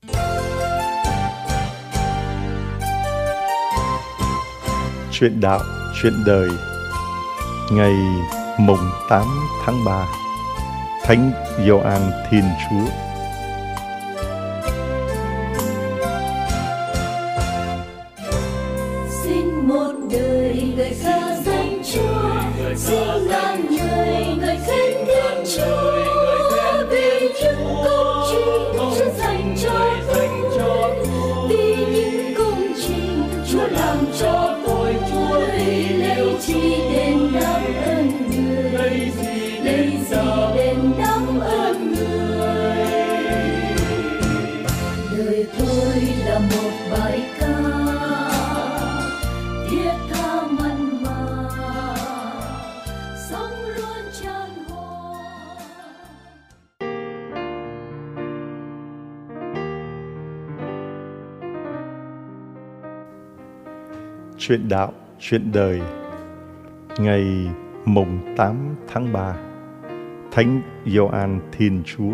Chuyện đạo, chuyện đời. Ngày mùng 8 tháng 3, Thánh Gioan Thiên Chúa. Xin một đời ngợi ca danh Chúa, xin ngàn người ngợi khen Thiên Chúa, vì những công trình Chúa dành cho tôi, vì những công trình Chúa làm cho tôi lấy chi đền đáp ơn người, lấy gì đền đáp ơn người. Đời tôi là một bài ca thiết tha mặn mà, sống luôn tràn hòa. Chuyện đạo, chuyện đời. Ngày mùng 8 tháng 3, Thánh Gioan Thiên Chúa.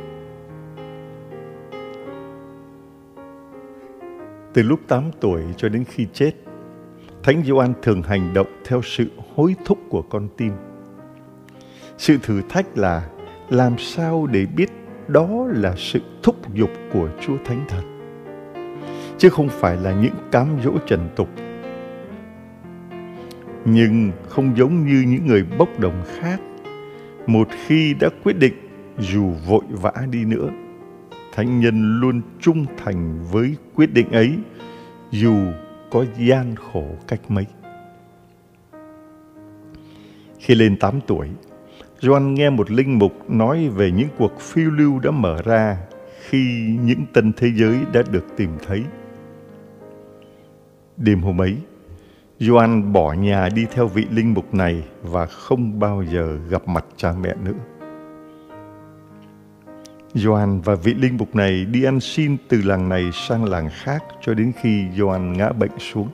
Từ lúc 8 tuổi cho đến khi chết, Thánh Gioan thường hành động theo sự hối thúc của con tim. Sự thử thách là làm sao để biết đó là sự thúc giục của Chúa Thánh Thần, chứ không phải là những cám dỗ trần tục. Nhưng không giống như những người bốc đồng khác, một khi đã quyết định, dù vội vã đi nữa, thánh nhân luôn trung thành với quyết định ấy, dù có gian khổ cách mấy. Khi lên 8 tuổi, Gioan nghe một linh mục nói về những cuộc phiêu lưu đã mở ra khi những tân thế giới đã được tìm thấy. Đêm hôm ấy, Gioan bỏ nhà đi theo vị linh mục này và không bao giờ gặp mặt cha mẹ nữa. Gioan và vị linh mục này đi ăn xin từ làng này sang làng khác cho đến khi Gioan ngã bệnh xuống.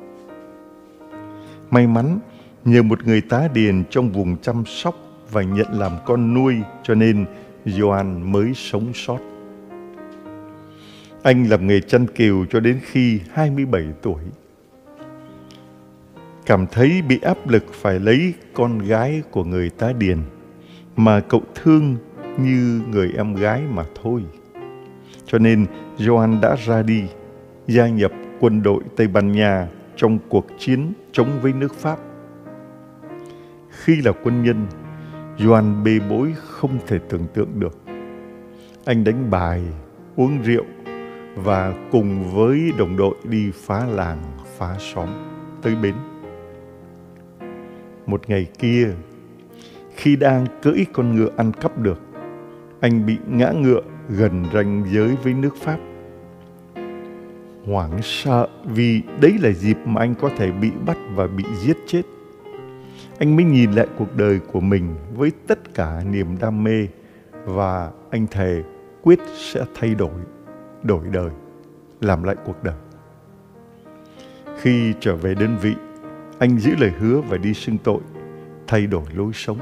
May mắn, nhờ một người tá điền trong vùng chăm sóc và nhận làm con nuôi, cho nên Gioan mới sống sót. Anh làm nghề chăn cừu cho đến khi 27 tuổi. Cảm thấy bị áp lực phải lấy con gái của người tá điền mà cậu thương như người em gái mà thôi. Cho nên Gioan đã ra đi, gia nhập quân đội Tây Ban Nha trong cuộc chiến chống với nước Pháp. Khi là quân nhân, Gioan bê bối không thể tưởng tượng được. Anh đánh bài, uống rượu và cùng với đồng đội đi phá làng, phá xóm, tới bến. Một ngày kia, khi đang cưỡi con ngựa ăn cắp được, anh bị ngã ngựa gần ranh giới với nước Pháp. Hoảng sợ vì đấy là dịp mà anh có thể bị bắt và bị giết chết. Anh mới nhìn lại cuộc đời của mình với tất cả niềm đam mê và anh thề quyết sẽ thay đổi đời, làm lại cuộc đời. Khi trở về đơn vị, anh giữ lời hứa và đi xưng tội, thay đổi lối sống.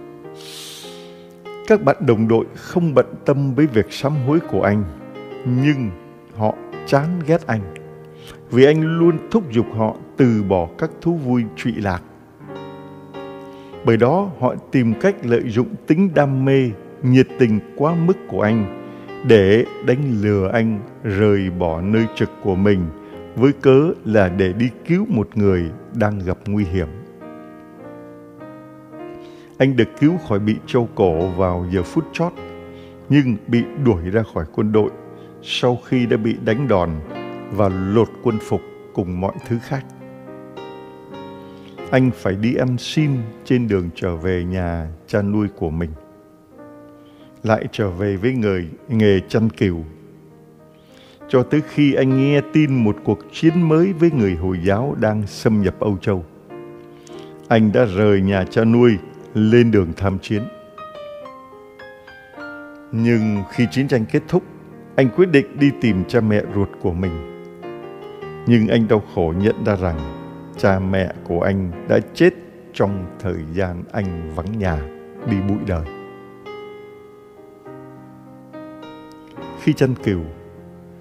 Các bạn đồng đội không bận tâm với việc sám hối của anh, nhưng họ chán ghét anh vì anh luôn thúc giục họ từ bỏ các thú vui trụy lạc. Bởi đó họ tìm cách lợi dụng tính đam mê, nhiệt tình quá mức của anh để đánh lừa anh rời bỏ nơi trực của mình với cớ là để đi cứu một người đang gặp nguy hiểm. Anh được cứu khỏi bị treo cổ vào giờ phút chót, nhưng bị đuổi ra khỏi quân đội sau khi đã bị đánh đòn và lột quân phục cùng mọi thứ khác. Anh phải đi ăn xin trên đường trở về nhà cha nuôi của mình, lại trở về với nghề chăn cừu. Cho tới khi anh nghe tin một cuộc chiến mới với người Hồi giáo đang xâm nhập Âu Châu, anh đã rời nhà cha nuôi lên đường tham chiến. Nhưng khi chiến tranh kết thúc, anh quyết định đi tìm cha mẹ ruột của mình. Nhưng anh đau khổ nhận ra rằng cha mẹ của anh đã chết trong thời gian anh vắng nhà, đi bụi đời. Khi chăn cừu,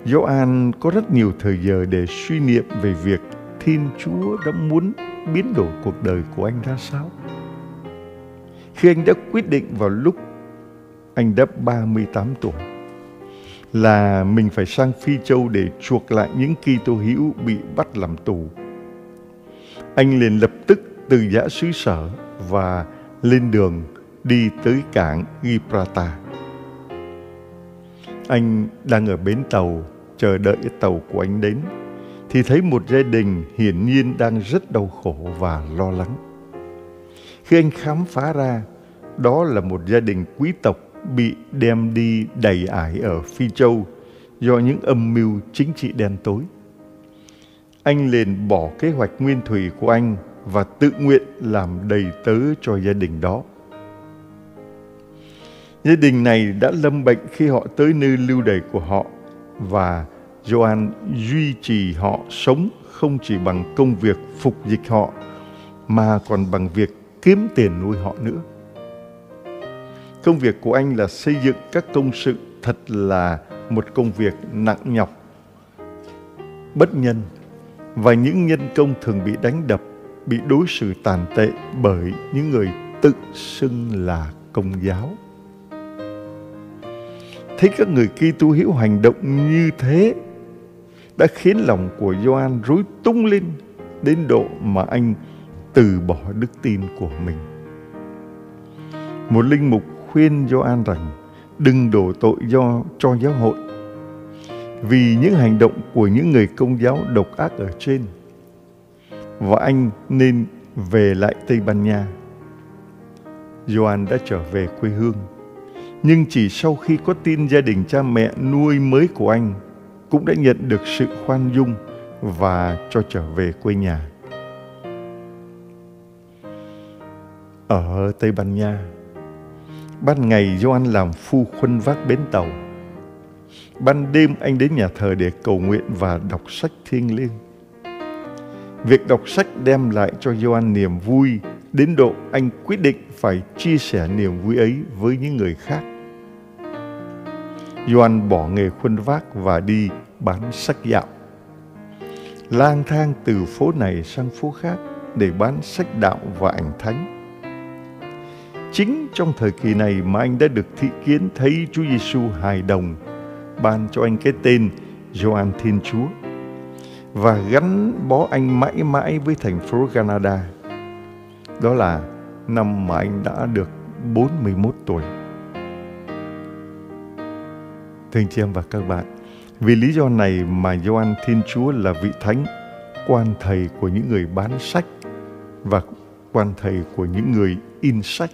Gioan có rất nhiều thời giờ để suy niệm về việc Thiên Chúa đã muốn biến đổi cuộc đời của anh ra sao. Khi anh đã quyết định vào lúc anh đã 38 tuổi là mình phải sang Phi Châu để chuộc lại những Kitô hữu bị bắt làm tù, anh liền lập tức từ giã xứ sở và lên đường đi tới cảng Gibraltar. Anh đang ở bến tàu chờ đợi tàu của anh đến thì thấy một gia đình hiển nhiên đang rất đau khổ và lo lắng. Khi anh khám phá ra đó là một gia đình quý tộc bị đem đi đầy ải ở Phi Châu do những âm mưu chính trị đen tối, anh liền bỏ kế hoạch nguyên thủy của anh và tự nguyện làm đầy tớ cho gia đình đó. Gia đình này đã lâm bệnh khi họ tới nơi lưu đày của họ, và Gioan duy trì họ sống không chỉ bằng công việc phục dịch họ mà còn bằng việc kiếm tiền nuôi họ nữa. Công việc của anh là xây dựng các công sự thật là một công việc nặng nhọc, bất nhân, và những nhân công thường bị đánh đập, bị đối xử tàn tệ bởi những người tự xưng là công giáo. Thấy các người Kitô hữu hành động như thế đã khiến lòng của Gioan rối tung lên đến độ mà anh từ bỏ đức tin của mình. Một linh mục khuyên Gioan rằng đừng đổ tội cho giáo hội vì những hành động của những người công giáo độc ác ở trên, và anh nên về lại Tây Ban Nha. Gioan đã trở về quê hương, nhưng chỉ sau khi có tin gia đình cha mẹ nuôi mới của anh cũng đã nhận được sự khoan dung và cho trở về quê nhà. Ở Tây Ban Nha, ban ngày Gioan làm phu khuân vác bến tàu. Ban đêm anh đến nhà thờ để cầu nguyện và đọc sách thiêng liêng. Việc đọc sách đem lại cho Gioan niềm vui đến độ anh quyết định phải chia sẻ niềm vui ấy với những người khác. Gioan bỏ nghề khuân vác và đi bán sách dạo, lang thang từ phố này sang phố khác để bán sách đạo và ảnh thánh. Chính trong thời kỳ này mà anh đã được thị kiến thấy Chúa Giêsu hài đồng ban cho anh cái tên Gioan Thiên Chúa và gắn bó anh mãi mãi với thành phố Granada. Đó là năm mà anh đã được 41 tuổi. Thưa anh chị em và các bạn, vì lý do này mà Gioan Thiên Chúa là vị thánh, quan thầy của những người bán sách và quan thầy của những người in sách.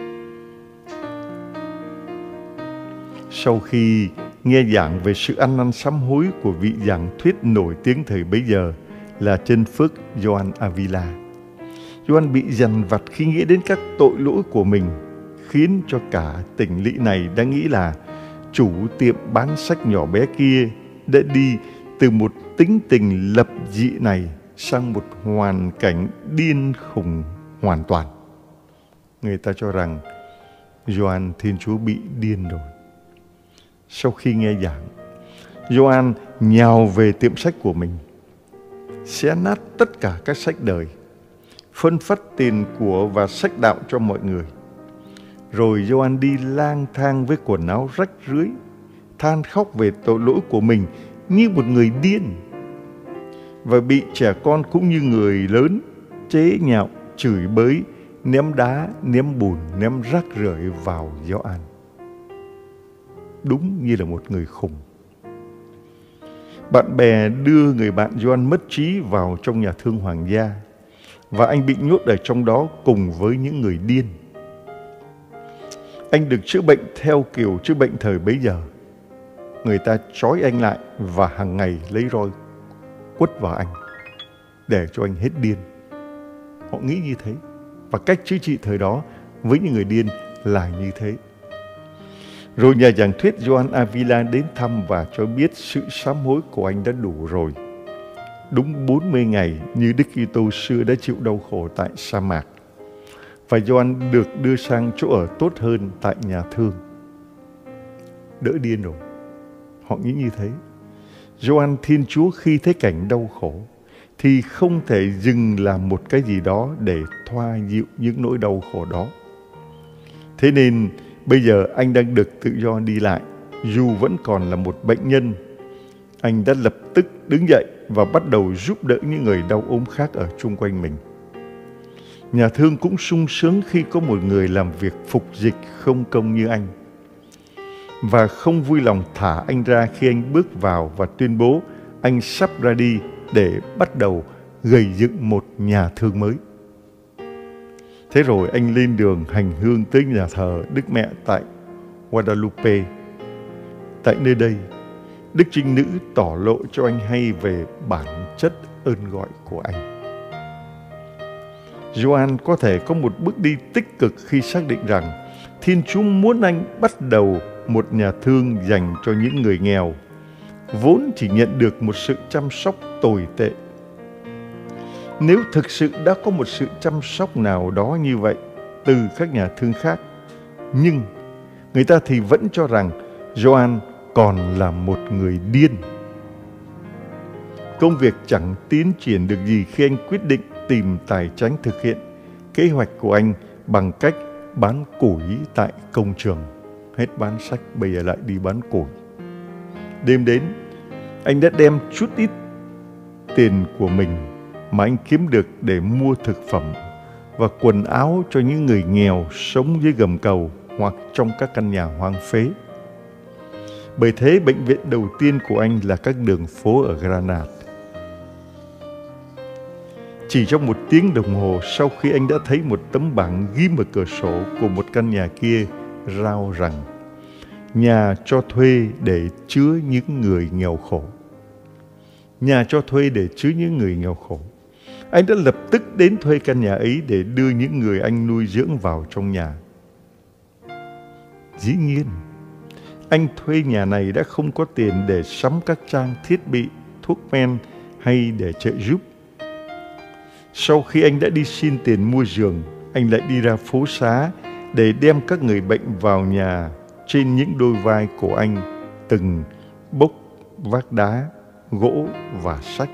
Sau khi nghe giảng về sự ăn năn sám hối của vị giảng thuyết nổi tiếng thời bấy giờ là Chân Phước Gioan Avila, Gioan bị dằn vặt khi nghĩ đến các tội lỗi của mình, khiến cho cả tỉnh lỵ này đã nghĩ là chủ tiệm bán sách nhỏ bé kia đã đi từ một tính tình lập dị này sang một hoàn cảnh điên khùng hoàn toàn. Người ta cho rằng Gioan Thiên Chúa bị điên rồi. Sau khi nghe giảng, Gioan nhào về tiệm sách của mình, xé nát tất cả các sách đời, phân phát tiền của và sách đạo cho mọi người. Rồi Gioan đi lang thang với quần áo rách rưới, than khóc về tội lỗi của mình như một người điên, và bị trẻ con cũng như người lớn chế nhạo, chửi bới, ném đá, ném bùn, ném rác rưởi vào Gioan. Đúng như là một người khùng. Bạn bè đưa người bạn Gioan mất trí vào trong nhà thương hoàng gia, và anh bị nhốt ở trong đó cùng với những người điên. Anh được chữa bệnh theo kiểu chữa bệnh thời bấy giờ. Người ta trói anh lại và hàng ngày lấy roi quất vào anh để cho anh hết điên. Họ nghĩ như thế, và cách chữa trị thời đó với những người điên là như thế. Rồi nhà giảng thuyết Gioan Avila đến thăm và cho biết sự sám hối của anh đã đủ rồi. Đúng 40 ngày như Đức Kitô xưa đã chịu đau khổ tại sa mạc, và Gioan được đưa sang chỗ ở tốt hơn tại nhà thương. Đỡ điên rồi. Họ nghĩ như thế. Gioan Thiên Chúa khi thấy cảnh đau khổ thì không thể dừng làm một cái gì đó để thoa dịu những nỗi đau khổ đó. Thế nên bây giờ anh đang được tự do đi lại, dù vẫn còn là một bệnh nhân. Anh đã lập tức đứng dậy và bắt đầu giúp đỡ những người đau ốm khác ở chung quanh mình. Nhà thương cũng sung sướng khi có một người làm việc phục dịch không công như anh, và không vui lòng thả anh ra khi anh bước vào và tuyên bố anh sắp ra đi để bắt đầu gầy dựng một nhà thương mới. Thế rồi anh lên đường hành hương tới nhà thờ Đức Mẹ tại Guadalupe. Tại nơi đây, Đức Trinh Nữ tỏ lộ cho anh hay về bản chất ơn gọi của anh. Gioan có thể có một bước đi tích cực khi xác định rằng Thiên Chúa muốn anh bắt đầu một nhà thương dành cho những người nghèo, vốn chỉ nhận được một sự chăm sóc tồi tệ. Nếu thực sự đã có một sự chăm sóc nào đó như vậy từ các nhà thương khác, nhưng người ta thì vẫn cho rằng Gioan còn là một người điên. Công việc chẳng tiến triển được gì khi anh quyết định tìm tài chánh thực hiện kế hoạch của anh bằng cách bán củi tại công trường. Hết bán sách, bây giờ lại đi bán củi. Đêm đến, anh đã đem chút ít tiền của mình mà anh kiếm được để mua thực phẩm và quần áo cho những người nghèo sống dưới gầm cầu hoặc trong các căn nhà hoang phế. Bởi thế, bệnh viện đầu tiên của anh là các đường phố ở Granada. Chỉ trong 1 tiếng đồng hồ sau khi anh đã thấy một tấm bảng ghim ở cửa sổ của một căn nhà kia rao rằng nhà cho thuê để chứa những người nghèo khổ. Nhà cho thuê để chứa những người nghèo khổ. Anh đã lập tức đến thuê căn nhà ấy để đưa những người anh nuôi dưỡng vào trong nhà. Dĩ nhiên, anh thuê nhà này đã không có tiền để sắm các trang thiết bị, thuốc men hay để trợ giúp. Sau khi anh đã đi xin tiền mua giường, anh lại đi ra phố xá để đem các người bệnh vào nhà trên những đôi vai của anh, từng bốc vác đá, gỗ và sách.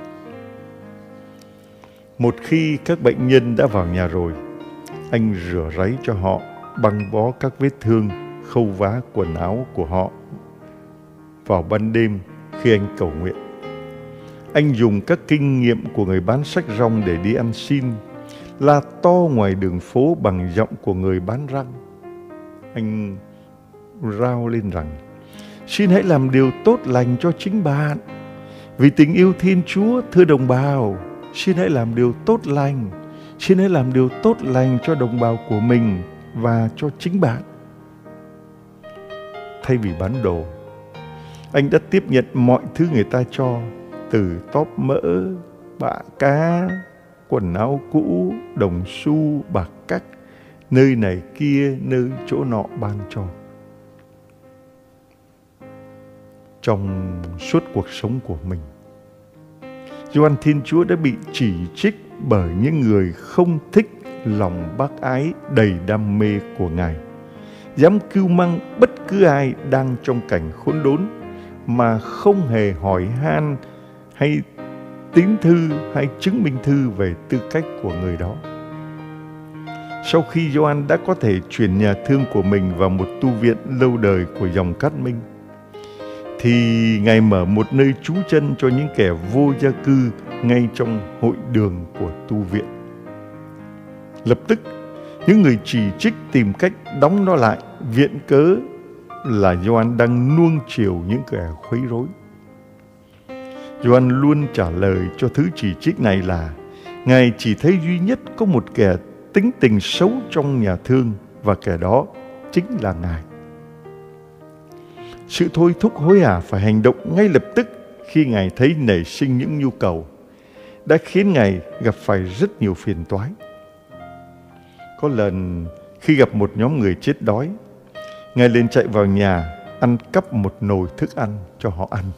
Một khi các bệnh nhân đã vào nhà rồi, anh rửa ráy cho họ, băng bó các vết thương, khâu vá quần áo của họ. Vào ban đêm khi anh cầu nguyện, anh dùng các kinh nghiệm của người bán sách rong để đi ăn xin, la to ngoài đường phố bằng giọng của người bán răng. Anh rao lên rằng: xin hãy làm điều tốt lành cho chính bạn. Vì tình yêu Thiên Chúa, thưa đồng bào, xin hãy làm điều tốt lành. Xin hãy làm điều tốt lành cho đồng bào của mình và cho chính bạn. Thay vì bán đồ, anh đã tiếp nhận mọi thứ người ta cho, từ tóp mỡ, bạ cá, quần áo cũ, đồng xu, bạc cắt, nơi này kia, nơi chỗ nọ ban cho. Trong suốt cuộc sống của mình, Gioan Thiên Chúa đã bị chỉ trích bởi những người không thích lòng bác ái đầy đam mê của Ngài, dám cưu mang bất cứ ai đang trong cảnh khốn đốn mà không hề hỏi han hay tín thư hay chứng minh thư về tư cách của người đó. Sau khi Gioan đã có thể chuyển nhà thương của mình vào một tu viện lâu đời của dòng Cát Minh, thì Ngài mở một nơi trú chân cho những kẻ vô gia cư ngay trong hội đường của tu viện. Lập tức, những người chỉ trích tìm cách đóng nó lại, viện cớ là Gioan đang nuông chiều những kẻ khuấy rối. Gioan luôn trả lời cho thứ chỉ trích này là Ngài chỉ thấy duy nhất có một kẻ tính tình xấu trong nhà thương, và kẻ đó chính là Ngài. Sự thôi thúc hối hả phải hành động ngay lập tức khi Ngài thấy nảy sinh những nhu cầu đã khiến Ngài gặp phải rất nhiều phiền toái. Có lần khi gặp một nhóm người chết đói, Ngài liền chạy vào nhà ăn cắp một nồi thức ăn cho họ ăn.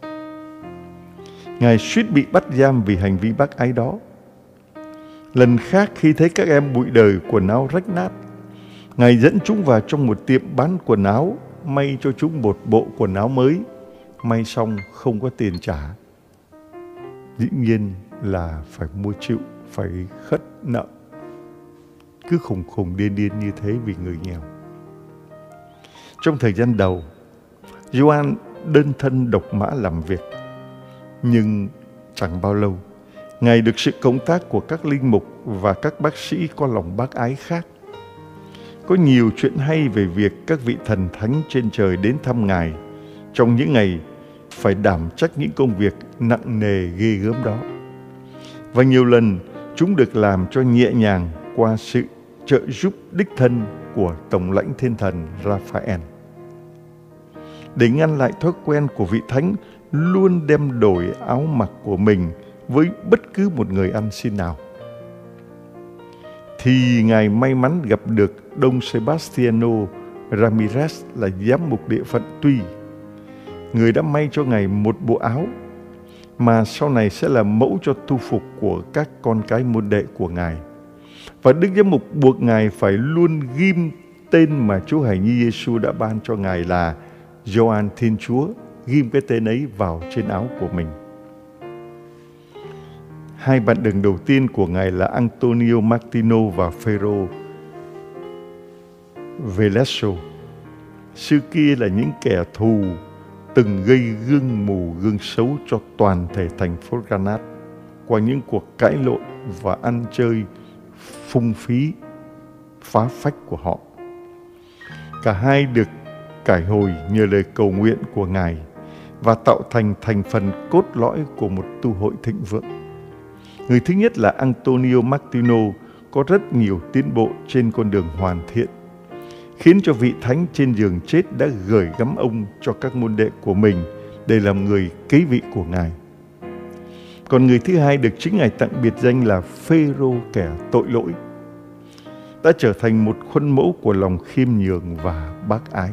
Ngài suýt bị bắt giam vì hành vi bác ái đó. Lần khác khi thấy các em bụi đời quần áo rách nát, Ngài dẫn chúng vào trong một tiệm bán quần áo, may cho chúng một bộ quần áo mới, may xong không có tiền trả, dĩ nhiên là phải mua chịu, phải khất nợ. Cứ khùng điên như thế vì người nghèo. Trong thời gian đầu, Gioan đơn thân độc mã làm việc. Nhưng chẳng bao lâu, Ngài được sự cộng tác của các linh mục và các bác sĩ có lòng bác ái khác. Có nhiều chuyện hay về việc các vị thần thánh trên trời đến thăm Ngài trong những ngày phải đảm trách những công việc nặng nề ghê gớm đó. Và nhiều lần chúng được làm cho nhẹ nhàng qua sự trợ giúp đích thân của Tổng lãnh Thiên thần Raphael. Để ngăn lại thói quen của vị thánh luôn đem đổi áo mặc của mình với bất cứ một người ăn xin nào, thì Ngài may mắn gặp được Don Sebastiano Ramirez là giám mục địa phận Tuy. Người đã may cho Ngài một bộ áo mà sau này sẽ là mẫu cho tu phục của các con cái môn đệ của Ngài. Và Đức Giám mục buộc Ngài phải luôn ghim tên mà Chúa Hài Nhi Giêsu đã ban cho Ngài là Gioan Thiên Chúa, ghim cái tên ấy vào trên áo của mình. Hai bạn đường đầu tiên của Ngài là Antonio Martino và Ferro Velasco. Xưa kia là những kẻ thù từng gây gương mù gương xấu cho toàn thể thành phố Granada qua những cuộc cãi lộn và ăn chơi phung phí phá phách của họ. Cả hai được cải hồi nhờ lời cầu nguyện của Ngài và tạo thành phần cốt lõi của một tu hội thịnh vượng. Người thứ nhất là Antonio Martino có rất nhiều tiến bộ trên con đường hoàn thiện, khiến cho vị thánh trên giường chết đã gửi gắm ông cho các môn đệ của mình để làm người kế vị của Ngài. Còn người thứ hai được chính Ngài tặng biệt danh là Phêrô kẻ tội lỗi, đã trở thành một khuôn mẫu của lòng khiêm nhường và bác ái.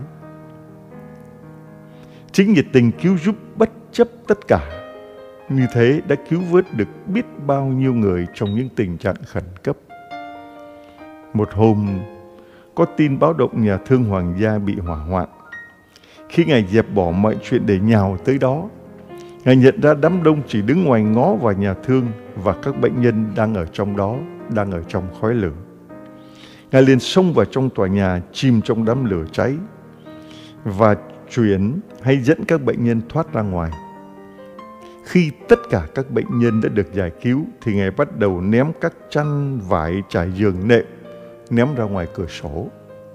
Chính nhiệt tình cứu giúp bất chấp tất cả như thế đã cứu vớt được biết bao nhiêu người trong những tình trạng khẩn cấp. Một hôm, có tin báo động nhà thương hoàng gia bị hỏa hoạn. Khi Ngài dẹp bỏ mọi chuyện để nhào tới đó, Ngài nhận ra đám đông chỉ đứng ngoài ngó vào nhà thương và các bệnh nhân đang ở trong đó, đang ở trong khói lửa. Ngài liền xông vào trong tòa nhà chìm trong đám lửa cháy và chuyển hay dẫn các bệnh nhân thoát ra ngoài. Khi tất cả các bệnh nhân đã được giải cứu thì Ngài bắt đầu ném các chăn vải trải giường nệm, ném ra ngoài cửa sổ.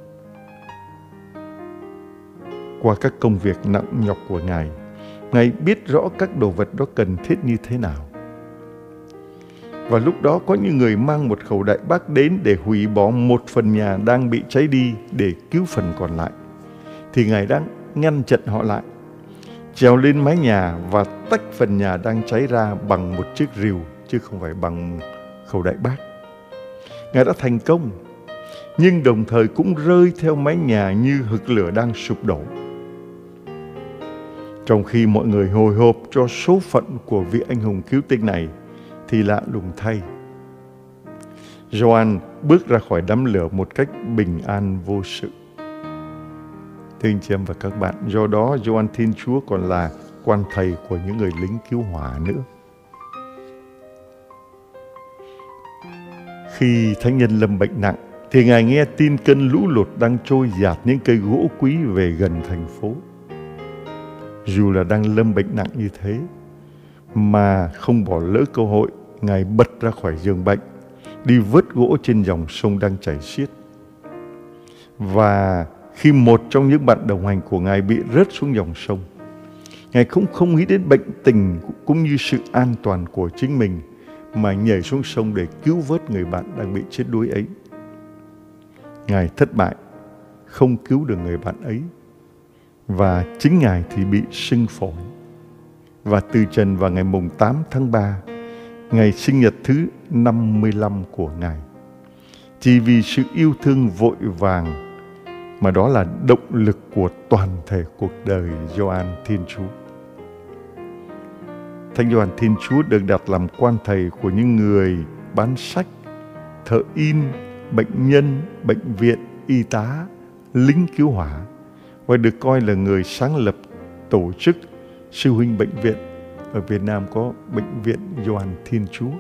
Qua các công việc nặng nhọc của Ngài, Ngài biết rõ các đồ vật đó cần thiết như thế nào. Và lúc đó có những người mang một khẩu đại bác đến để hủy bỏ một phần nhà đang bị cháy đi để cứu phần còn lại. Thì Ngài đang ngăn chặn họ lại, trèo lên mái nhà và tách phần nhà đang cháy ra bằng một chiếc rìu, chứ không phải bằng khẩu đại bác. Ngài đã thành công, nhưng đồng thời cũng rơi theo mái nhà như hực lửa đang sụp đổ. Trong khi mọi người hồi hộp cho số phận của vị anh hùng cứu tinh này, thì lạ lùng thay, Gioan bước ra khỏi đám lửa một cách bình an vô sự. Thưa anh chị em và các bạn, do đó Gioan Thiên Chúa còn là quan thầy của những người lính cứu hỏa nữa. Khi thánh nhân lâm bệnh nặng, thì Ngài nghe tin cơn lũ lụt đang trôi dạt những cây gỗ quý về gần thành phố. Dù là đang lâm bệnh nặng như thế, mà không bỏ lỡ cơ hội, Ngài bật ra khỏi giường bệnh, đi vớt gỗ trên dòng sông đang chảy xiết. Và khi một trong những bạn đồng hành của Ngài bị rớt xuống dòng sông, Ngài cũng không nghĩ đến bệnh tình cũng như sự an toàn của chính mình, mà nhảy xuống sông để cứu vớt người bạn đang bị chết đuối ấy. Ngài thất bại, không cứu được người bạn ấy, và chính Ngài thì bị sưng phổi. Và từ trần vào ngày mùng 8 tháng 3, ngày sinh nhật thứ 55 của Ngài. Chỉ vì sự yêu thương vội vàng mà đó là động lực của toàn thể cuộc đời Gioan Thiên Chúa. Thánh Gioan Thiên Chúa được đặt làm quan thầy của những người bán sách, thợ in, bệnh nhân, bệnh viện, y tá, lính cứu hỏa, và được coi là người sáng lập tổ chức sư huynh bệnh viện. Ở Việt Nam có Bệnh viện Gioan Thiên Chúa.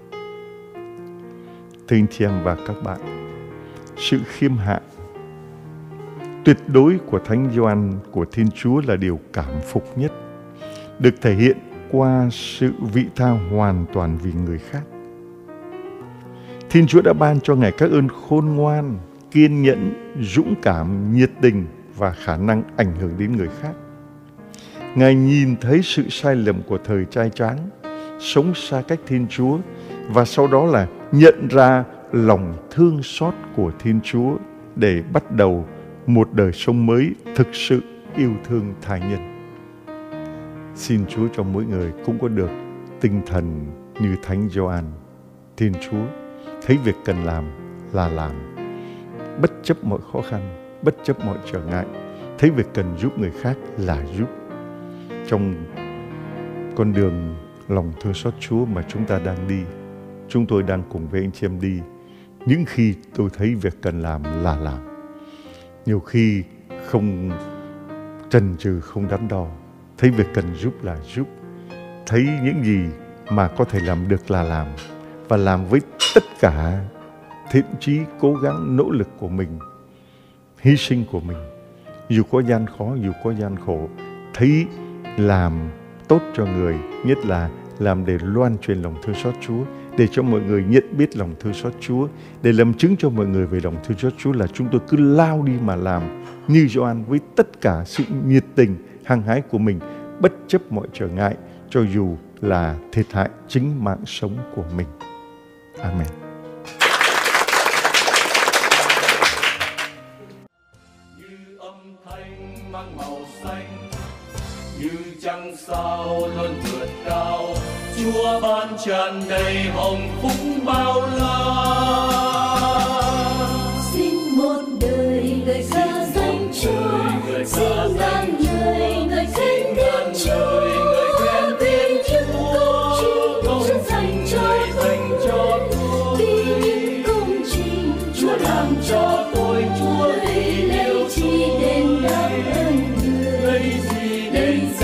Thưa anh chị em và các bạn, sự khiêm hạ tuyệt đối của Thánh Gioan của Thiên Chúa là điều cảm phục nhất, được thể hiện qua sự vị tha hoàn toàn vì người khác. Thiên Chúa đã ban cho Ngài các ơn khôn ngoan, kiên nhẫn, dũng cảm, nhiệt tình và khả năng ảnh hưởng đến người khác. Ngài nhìn thấy sự sai lầm của thời trai tráng, sống xa cách Thiên Chúa, và sau đó là nhận ra lòng thương xót của Thiên Chúa để bắt đầu một đời sống mới thực sự yêu thương tha nhân. Xin Chúa cho mỗi người cũng có được tinh thần như Thánh Gioan Thiên Chúa, thấy việc cần làm là làm, bất chấp mọi khó khăn, bất chấp mọi trở ngại, thấy việc cần giúp người khác là giúp. Trong con đường lòng thương xót Chúa mà chúng ta đang đi, chúng tôi đang cùng với anh chị em đi, những khi tôi thấy việc cần làm là làm, nhiều khi không chần chừ, không đắn đo, thấy việc cần giúp là giúp, thấy những gì mà có thể làm được là làm, và làm với tất cả thiện chí, cố gắng, nỗ lực của mình, hy sinh của mình, dù có gian khó, dù có gian khổ, thấy làm tốt cho người, nhất là làm để loan truyền lòng thương xót Chúa, để cho mọi người nhận biết lòng thương xót Chúa, để làm chứng cho mọi người về lòng thương xót Chúa, là chúng tôi cứ lao đi mà làm như Gioan, với tất cả sự nhiệt tình, hăng hái của mình, bất chấp mọi trở ngại, cho dù là thiệt hại chính mạng sống của mình. Amen. Như âm thanh mang màu xanh, như trăng sao luôn vượt cao, Chúa ban tràn đầy hồng phúc bao la. Xin một đời người ca danh Chúa, xin ngàn người khen tiếng Chúa, vì những công trình Chúa dành cho tôi, vì những công trình Chúa làm cho tôi lấy chi đền đáp ơn người, lấy